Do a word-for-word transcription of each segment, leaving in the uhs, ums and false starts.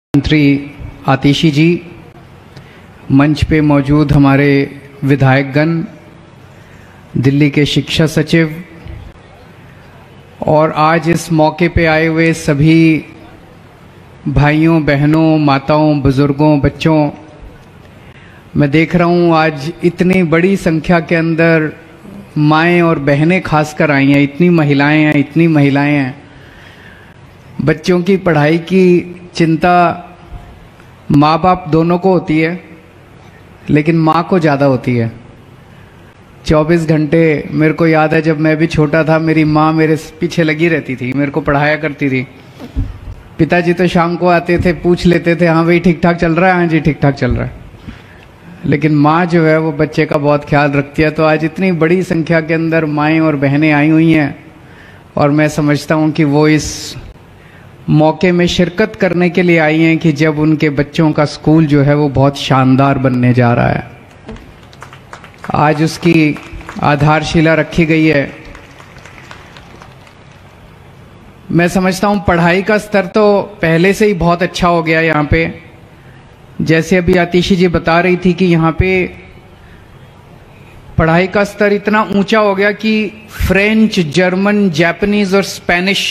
मंत्री आतिशी जी, मंच पे मौजूद हमारे विधायकगण, दिल्ली के शिक्षा सचिव और आज इस मौके पे आए हुए सभी भाइयों बहनों, माताओं, बुजुर्गों, बच्चों, मैं देख रहा हूँ आज इतनी बड़ी संख्या के अंदर माएँ और बहनें खासकर आई हैं। इतनी महिलाएं हैं, इतनी महिलाएं हैं। बच्चों की पढ़ाई की चिंता माँ बाप दोनों को होती है, लेकिन माँ को ज़्यादा होती है। चौबीस घंटे मेरे को याद है, जब मैं भी छोटा था मेरी माँ मेरे पीछे लगी रहती थी, मेरे को पढ़ाया करती थी। पिताजी तो शाम को आते थे, पूछ लेते थे, हाँ भाई ठीक ठाक चल रहा है, हाँ जी ठीक ठाक चल रहा है। लेकिन माँ जो है वो बच्चे का बहुत ख्याल रखती है। तो आज इतनी बड़ी संख्या के अंदर माएँ और बहनें आई हुई हैं और मैं समझता हूँ कि वो इस मौके में शिरकत करने के लिए आई हैं कि जब उनके बच्चों का स्कूल जो है वो बहुत शानदार बनने जा रहा है। आज उसकी आधारशिला रखी गई है। मैं समझता हूँ पढ़ाई का स्तर तो पहले से ही बहुत अच्छा हो गया यहाँ पे। जैसे अभी आतिशी जी बता रही थी कि यहाँ पे पढ़ाई का स्तर इतना ऊंचा हो गया कि फ्रेंच, जर्मन, जापानीज और स्पेनिश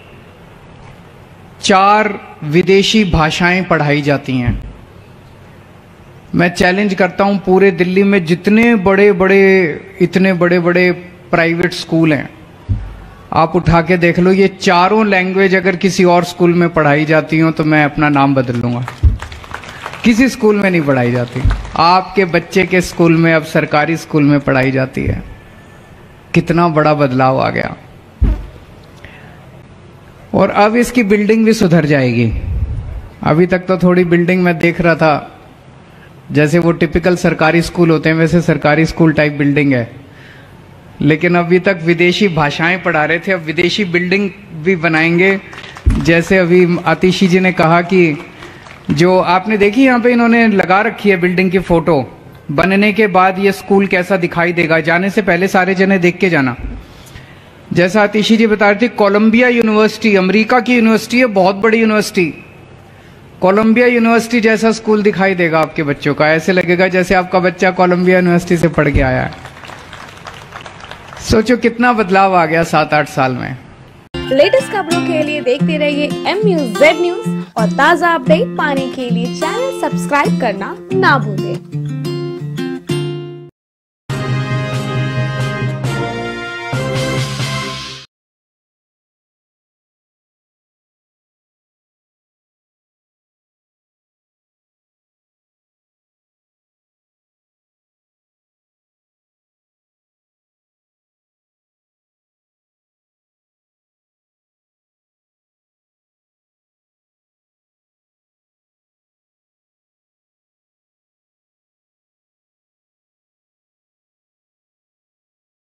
चार विदेशी भाषाएं पढ़ाई जाती हैं। मैं चैलेंज करता हूं, पूरे दिल्ली में जितने बड़े बड़े इतने बड़े बड़े प्राइवेट स्कूल हैं, आप उठा के देख लो, ये चारों लैंग्वेज अगर किसी और स्कूल में पढ़ाई जाती हो तो मैं अपना नाम बदल लूंगा। किसी स्कूल में नहीं पढ़ाई जाती, आपके बच्चे के स्कूल में अब सरकारी स्कूल में पढ़ाई जाती है। कितना बड़ा बदलाव आ गया। और अब इसकी बिल्डिंग भी सुधर जाएगी। अभी तक तो थोड़ी बिल्डिंग मैं देख रहा था, जैसे वो टिपिकल सरकारी स्कूल होते हैं वैसे सरकारी स्कूल टाइप बिल्डिंग है, लेकिन अभी तक विदेशी भाषाएं पढ़ा रहे थे, अब विदेशी बिल्डिंग भी बनाएंगे। जैसे अभी आतिशी जी ने कहा कि जो आपने देखी यहाँ पे इन्होंने लगा रखी है बिल्डिंग की फोटो, बनने के बाद ये स्कूल कैसा दिखाई देगा, जाने से पहले सारे जने देख के जाना। जैसा आतिशी जी बता रही थी, कोलंबिया यूनिवर्सिटी अमेरिका की यूनिवर्सिटी है, बहुत बड़ी यूनिवर्सिटी। कोलंबिया यूनिवर्सिटी जैसा स्कूल दिखाई देगा आपके बच्चों का, ऐसे लगेगा जैसे आपका बच्चा कोलंबिया यूनिवर्सिटी से पढ़ के आया है। सोचो कितना बदलाव आ गया सात आठ साल में। लेटेस्ट खबरों के लिए देखते रहिए एम न्यूज़ जेड न्यूज़ और ताज़ा अपडेट पाने के लिए चैनल सब्सक्राइब करना ना भूलें।